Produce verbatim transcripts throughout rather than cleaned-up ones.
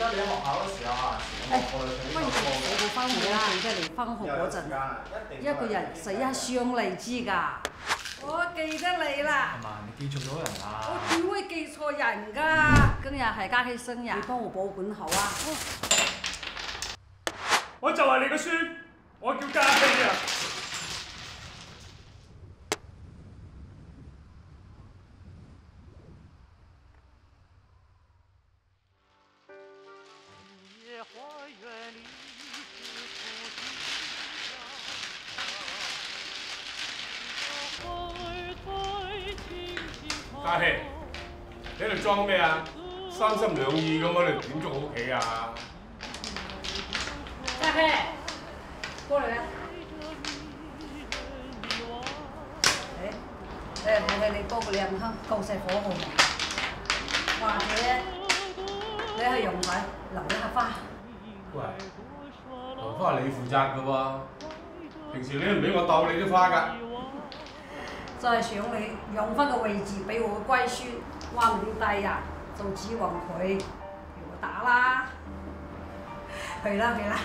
得你喺學校嗰時候啊，全部過去佢呢個我哋翻學啊，記得你翻學嗰陣啊，一個人寫一雙荔枝㗎。我記得你啦。 係嘛？你記錯咗人啦。 我點會記錯人㗎？今日係嘉熙生日，你幫我保管好啊。 我就係你個孫，我叫嘉熙啊。嘉熙，你喺度裝咩啊？三心兩意咁喺度點足屋企啊？ 嘉熙，過嚟啦！誒，誒睇睇你煲個靚湯夠晒火候未？或者你去陽台留一下花。 喂，留花係你負責㗎喎，平時你都唔俾我鬥你啲花㗎。 就係想你讓翻個位置俾我個乖孫，話唔要第日就指望佢俾我打啦。去啦去啦！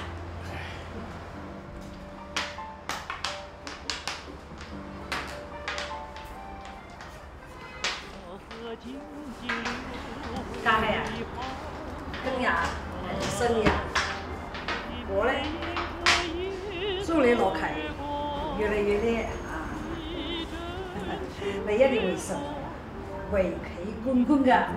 嘉熙啊，今日係你生日，我咧祝你樂奇越嚟越叻啊！你一定會成圍棋冠軍㗎。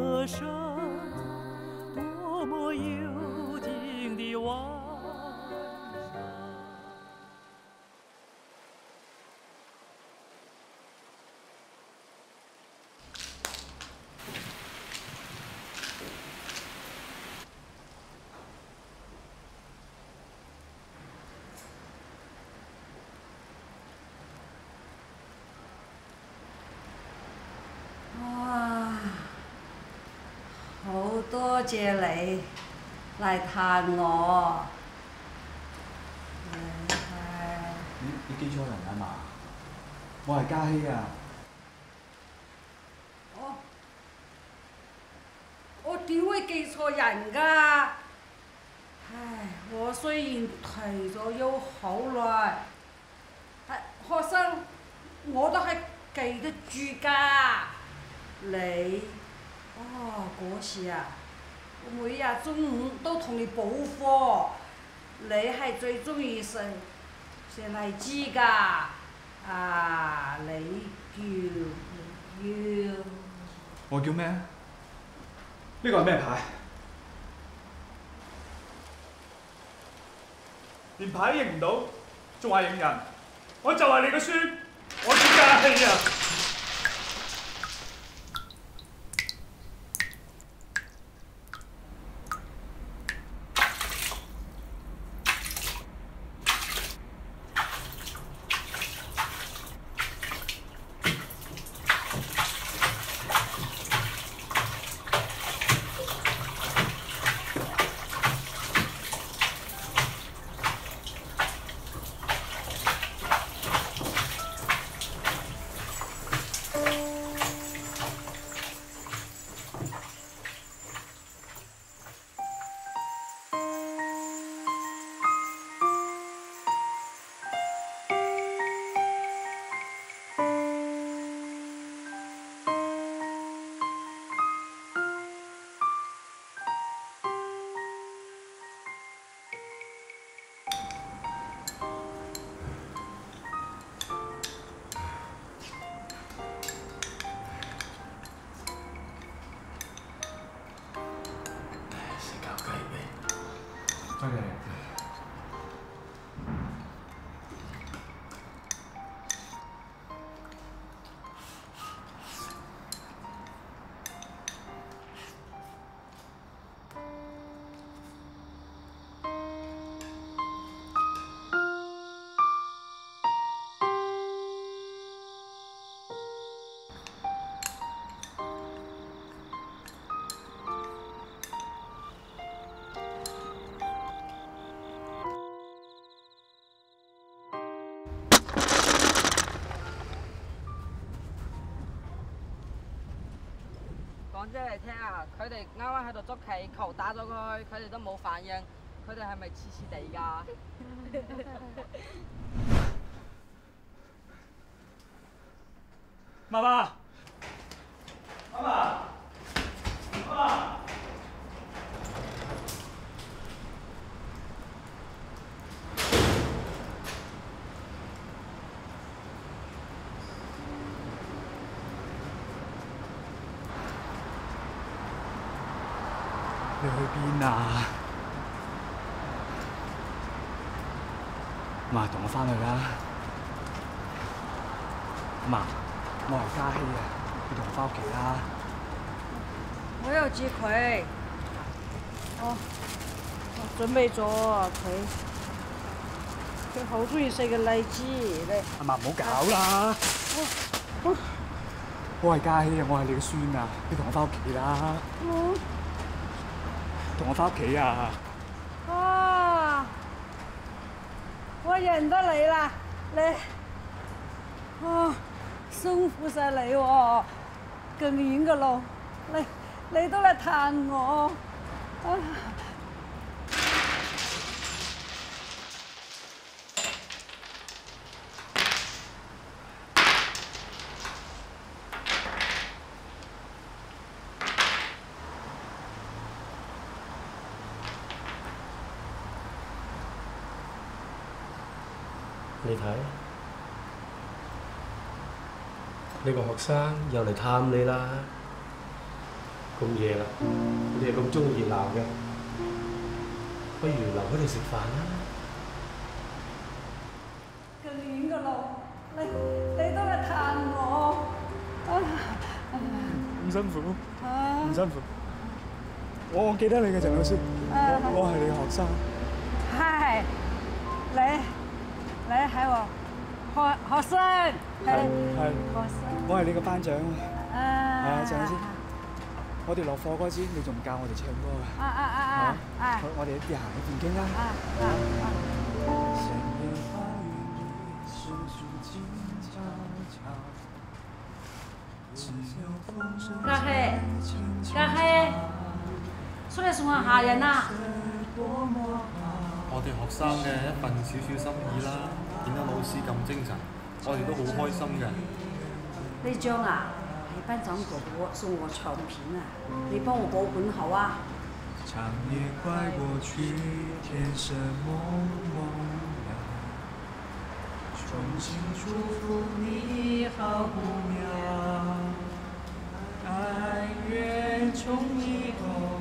好多謝你嚟探我。 你你記錯人啊嘛？我係嘉熙啊。 我我點會記錯人㗎？唉，我雖然退咗休好耐，係學生我都係記得住㗎。你。哦，嗰時啊，我每日中午都同你補課，你係最中意食食荔枝㗎，啊，你叫叫我叫咩？呢個係咩牌？ 連牌都認唔到，仲話認人？我就係你個孫，我叫嘉熙啊！ 多謝你。 講真嚟聽啊，佢哋啱啱喺度捉棋，球打咗過去，佢哋都冇反應，佢哋係咪黐黐地㗎？ 媽媽，媽媽，媽媽。你去邊啊？媽，同我翻去啦。媽，我係嘉熙啊，你同我翻屋企啦。 我要接佢。我我準備咗佢，佢好中意食嘅荔枝咧。 阿媽唔好搞啦！我我係嘉熙啊，我係你嘅孫啊，你同我翻屋企啦。同我翻屋企啊！ 啊！我認得你啦，你啊辛苦晒你喎，咁遠嘅路，你你都嚟探我啊！ 你睇，呢個學生又嚟探你啦。咁夜啦，你係咁中意熱鬧嘅，不如留喺度食飯啦。 咁遠嘅路，你你都嚟探我啊！ 唔辛苦，唔辛苦。我記得你嘅陳老師，我我係你嘅學生。 係你。你係喎，學學生，係係學生， 我係你個班長啊！ 啊， 係啊，陳老師，我哋落課嗰時，你仲教我哋唱歌㗎。 啊啊啊啊！啊， 我哋一啲行一邊傾啦。 啊啊啊！嘉熙，嘉熙，出嚟送下客人啊！ 我哋學生嘅一份少少心意啦，見到老師咁精神，我哋都好開心嘅。 呢張啊，係班長哥哥送我唱片啊，你幫我保管好啊。長夜快過去，天色蒙蒙亮，衷心祝福你好姑娘，但願從以後。